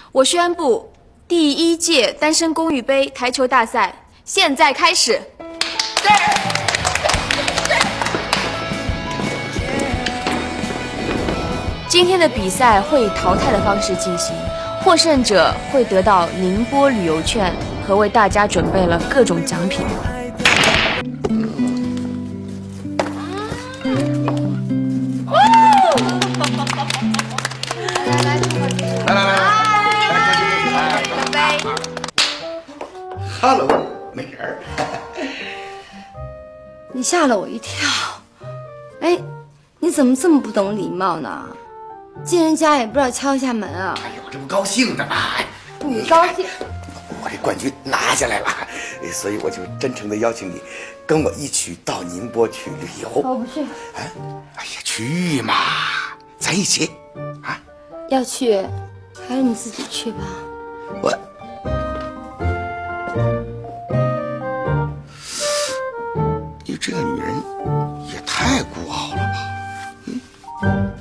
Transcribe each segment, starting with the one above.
我宣布，第1届单身公寓杯台球大赛现在开始。今天的比赛会以淘汰的方式进行，获胜者会得到宁波旅游券和为大家准备了各种奖品。来，干杯 ！Hello， 美人儿， 你吓了我一跳。哎，你怎么这么不懂礼貌呢？进人家也不知道敲一下门啊！ 哎呦，我这不高兴的嘛！ 你高兴？ 我这冠军拿下来了，所以我就真诚的邀请你，跟我一起到宁波去旅游。 我不去。 哎呀，去嘛，在一起啊！ 要去，还是你自己去吧。 你这个女人也太孤傲了吧！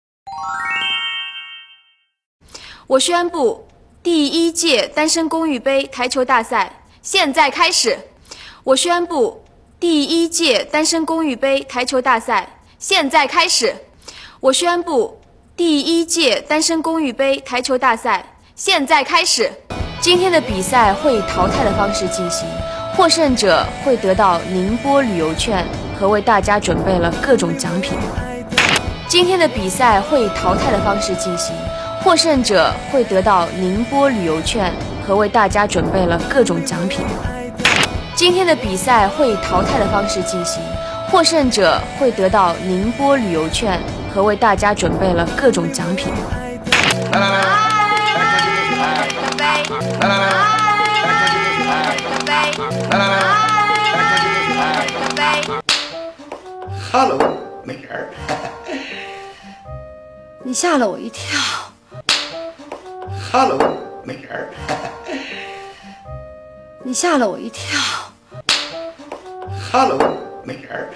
我宣布，第1届单身公寓杯台球大赛现在开始。我宣布，第1届单身公寓杯台球大赛现在开始。我宣布，第1届单身公寓杯台球大赛现在开始。今天的比赛会以淘汰的方式进行，获胜者会得到宁波旅游券和为大家准备了各种奖品。今天的比赛会以淘汰的方式进行。获胜者会得到宁波旅游券和为大家准备了各种奖品。今天的比赛会以淘汰的方式进行，获胜者会得到宁波旅游券和为大家准备了各种奖品。来，干杯！干杯 ！Hello， 美人儿， 你吓了我一跳。 Hello， 美人儿， 你吓了我一跳。 Hello， 美人儿，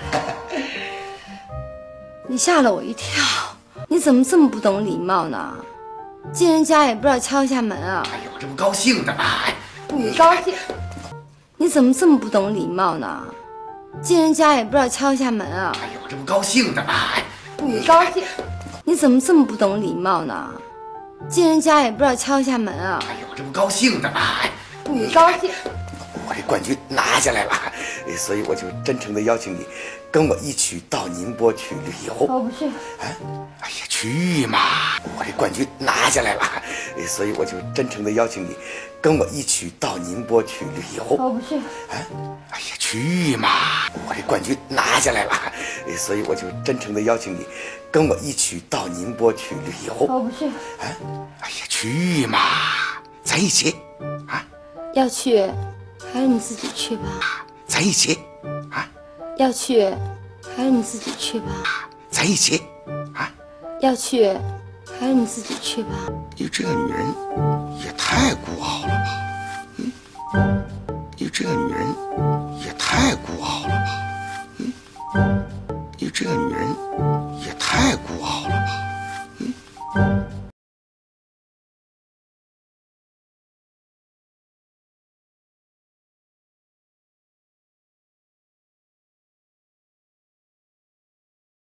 你吓了我一跳。你怎么这么不懂礼貌呢？进人家也不知道敲一下门啊！ 哎呦，我这不高兴的嘛！ 你高兴？你怎么这么不懂礼貌呢？进人家也不知道敲一下门啊！ 哎呦，我这不高兴的嘛！ 你高兴？你怎么这么不懂礼貌呢？进人家也不知道敲一下门啊！ 哎呦，我这不高兴的嘛！ 你高兴？ 我这冠军拿下来了，所以我就真诚的邀请你，跟我一起到宁波去旅游。 我不去。 哎呀，去嘛！我这冠军拿下来了，所以我就真诚的邀请你，跟我一起到宁波去旅游。 我不去。 哎呀，去嘛！我这冠军拿下来了，所以我就真诚的邀请你，跟我一起到宁波去旅游。 我不去。 哎呀，去嘛，在一起啊！ 要去，还是你自己去吧。 在一起啊！ 要去，还是你自己去吧。 在一起啊！ 要去，还是你自己去吧。 你这个女人也太孤傲了吧！你这个女人也太孤傲了吧！你这个女人